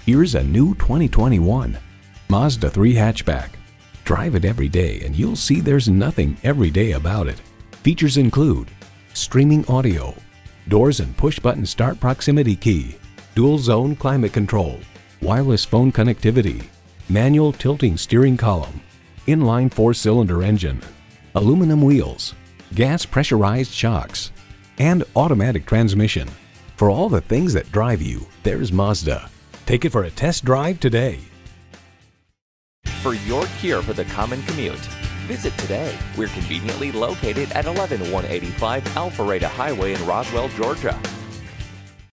Here's a new 2021 Mazda 3 hatchback. Drive it every day and you'll see there's nothing everyday about it. Features include streaming audio, doors and push-button start proximity key, dual-zone climate control, wireless phone connectivity, manual tilting steering column, inline 4-cylinder engine, aluminum wheels, gas pressurized shocks, and automatic transmission. For all the things that drive you, there's Mazda. Take it for a test drive today. For your cure for the common commute, visit today. We're conveniently located at 11185 Alpharetta Highway in Roswell, Georgia.